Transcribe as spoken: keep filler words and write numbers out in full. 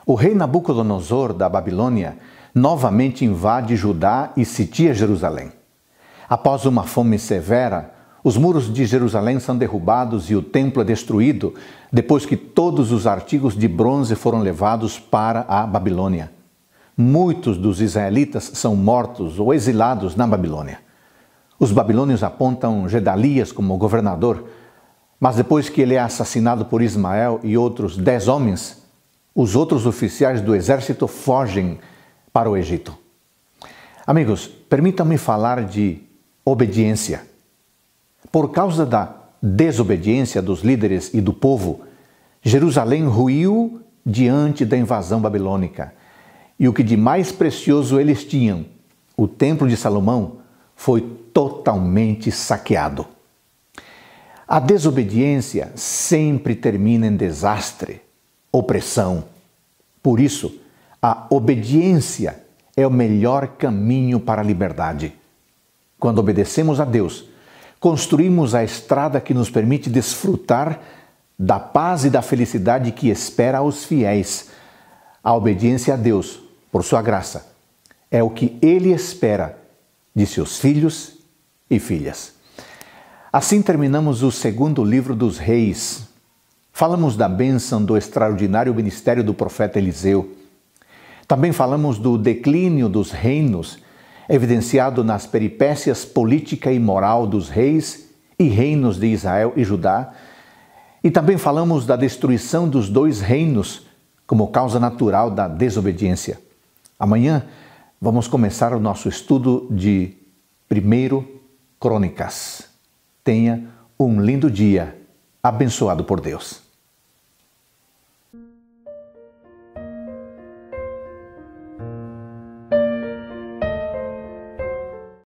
O rei Nabucodonosor da Babilônia novamente invade Judá e sitia Jerusalém. Após uma fome severa, os muros de Jerusalém são derrubados e o templo é destruído depois que todos os artigos de bronze foram levados para a Babilônia. Muitos dos israelitas são mortos ou exilados na Babilônia. Os babilônios apontam Gedalias como governador, mas depois que ele é assassinado por Ismael e outros dez homens, os outros oficiais do exército fogem para o Egito. Amigos, permitam-me falar de obediência. Por causa da desobediência dos líderes e do povo, Jerusalém ruiu diante da invasão babilônica. E o que de mais precioso eles tinham, o Templo de Salomão, foi totalmente saqueado. A desobediência sempre termina em desastre, opressão. Por isso, a obediência é o melhor caminho para a liberdade. Quando obedecemos a Deus, construímos a estrada que nos permite desfrutar da paz e da felicidade que espera aos fiéis. A obediência a Deus, por sua graça, é o que Ele espera de seus filhos e filhas. Assim terminamos o segundo livro dos Reis. Falamos da bênção do extraordinário ministério do profeta Eliseu. Também falamos do declínio dos reinos, evidenciado nas peripécias política e moral dos reis e reinos de Israel e Judá. E também falamos da destruição dos dois reinos como causa natural da desobediência. Amanhã vamos começar o nosso estudo de primeiro Crônicas. Tenha um lindo dia, abençoado por Deus.